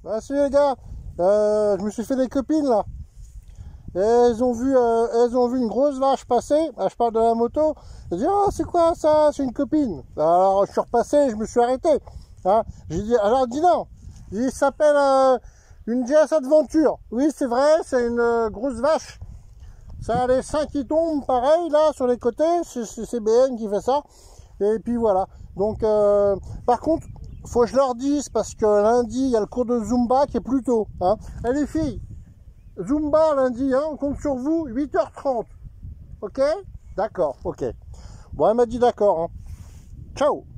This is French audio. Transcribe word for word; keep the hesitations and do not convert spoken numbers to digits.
Ah si les gars, euh, je me suis fait des copines là. Et elles ont vu, euh, elles ont vu une grosse vache passer. Ah, je parle de la moto. Elles disent oh c'est quoi ça? C'est une copine. Alors je suis repassé, je me suis arrêté. Hein, j'ai dit alors dis non. Il s'appelle euh, une G S Adventure. Oui c'est vrai, c'est une euh, grosse vache. Ça a les seins qui tombent pareil là sur les côtés. C'est B N qui fait ça. Et puis voilà. Donc euh, par contre, faut que je leur dise parce que lundi il y a le cours de Zumba qui est plus tôt. Hein. Et les filles. Zumba lundi, hein, on compte sur vous, huit heures trente. Ok? D'accord, ok. Bon, elle m'a dit d'accord. Hein. Ciao!